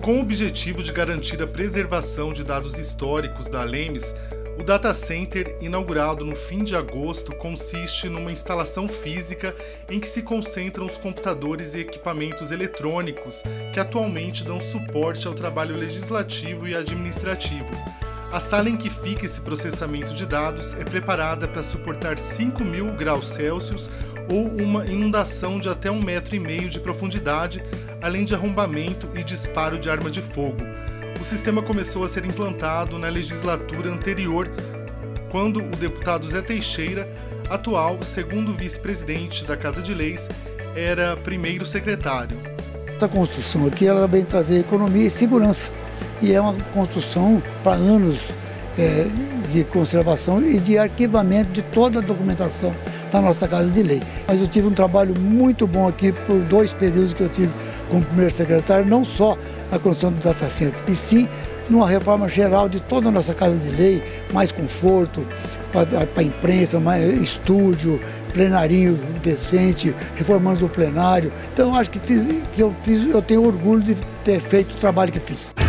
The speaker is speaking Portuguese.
Com o objetivo de garantir a preservação de dados históricos da Lemes, o Data Center, inaugurado no fim de agosto, consiste numa instalação física em que se concentram os computadores e equipamentos eletrônicos que atualmente dão suporte ao trabalho legislativo e administrativo. A sala em que fica esse processamento de dados é preparada para suportar 5.000 graus Celsius ou uma inundação de até 1,5 metro de profundidade, além de arrombamento e disparo de arma de fogo. O sistema começou a ser implantado na legislatura anterior, quando o deputado Zé Teixeira, atual segundo vice-presidente da Casa de Leis, era primeiro secretário. Essa construção aqui ela vem trazer economia e segurança. E é uma construção para anos de conservação e de arquivamento de toda a documentação da nossa Casa de Lei. Mas eu tive um trabalho muito bom aqui por 2 períodos que eu tive como primeiro secretário, não só na construção do Data Center, e sim numa reforma geral de toda a nossa Casa de Lei, mais conforto para a imprensa, mais estúdio, plenarinho decente, reformando o plenário. Então eu acho que eu tenho orgulho de ter feito o trabalho que fiz.